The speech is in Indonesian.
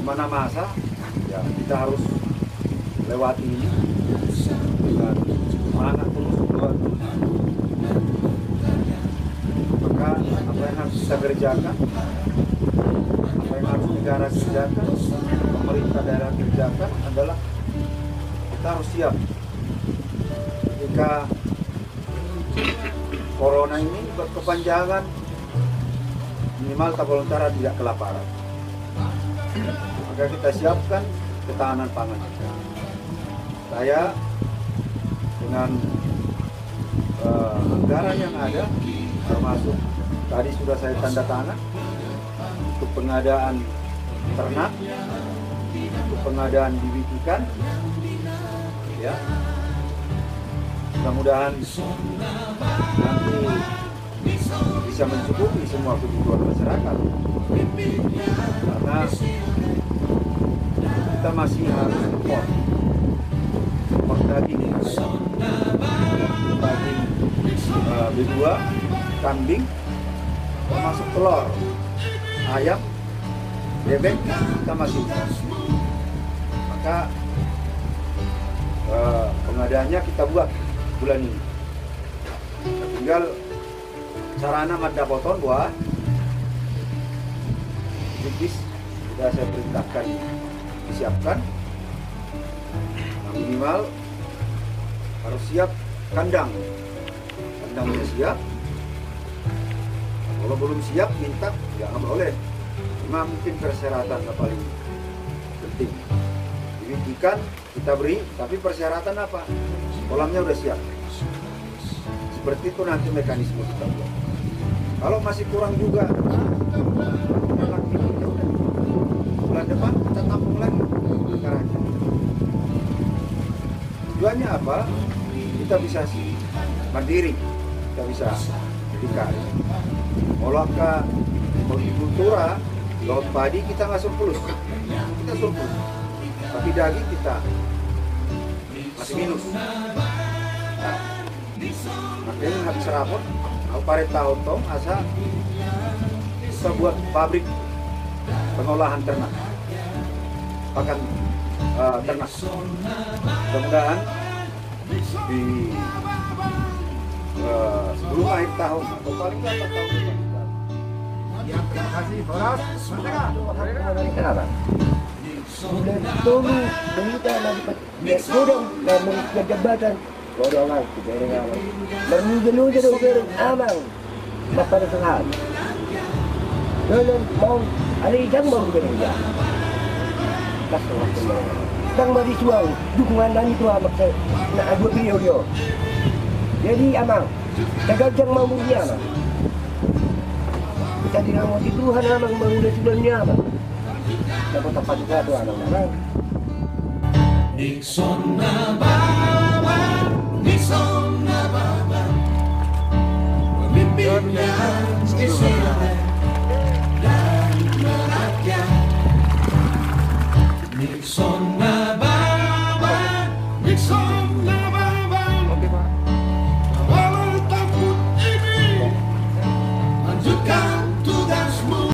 Kemana masa, ya kita harus lewati ini dengan semangat terus berdoa. Maka apa yang harus kita kerjakan, apa yang harus negara kerjakan, pemerintah daerah kerjakan adalah kita harus siap ketika corona ini berkepanjangan, minimal Tabalontar tidak kelaparan. Maka kita siapkan ketahanan pangan. Saya dengan anggaran yang ada, termasuk tadi sudah saya tanda tangan untuk pengadaan ternak, untuk pengadaan bibit ikan, ya. Mudah-mudahan nanti bisa mencukupi semua kebutuhan masyarakat, karena kita masih harus import daging, daging B2, kambing, termasuk telur, ayam, bebek, kita masih import. Maka pengadaannya kita buat bulan ini. Tinggal sarana madda poton buah bis sudah saya perintahkan disiapkan. Nah, minimal harus siap kandang sudah siap. Kalau belum siap minta ya nggak boleh. Cuma mungkin persyaratan yang paling penting. Bibit ikan kita beri, tapi persyaratan apa? Kolamnya udah siap. Seperti itu nanti mekanisme kita buat. Kalau masih kurang juga, bulan depan kita tampung lagi akarnya. Tujuannya apa? Kita bisa mandiri, kita bisa berdikari. Molaka hortikultura, laut padi kita nggak surplus, kita surplus. Tapi daging kita masih minus. Nah, makanya habis rapot, aku pare tahun tong asa kita buat pabrik pengolahan ternak, pakan ternak. Mudah-mudahan di sebelum akhir tahun atau paling lambat tahun depan. Ya, terima kasih, Boras. Kenapa? Sudah tunggu berita dari kodong dan dari jabatan kodongan kita dengan bernuja-nuja dengan amang pada saat. Dalam mau ada ikan baru bekerja. Tang bagi suang dukungan dan itu amak nak dua periode. Jadi amang tegak mau dia amang. Kita dirahmati Tuhan amang mengudah sebelumnya amang. Dapat tempat juga tuh anak-anak. Nixon Nabawa, Nixon Nabawa, pemimpinnya Israel dan merakyat. Nixon Nabawa, Nixon Nabawa, walau takut ini, lanjutkan tugasmu.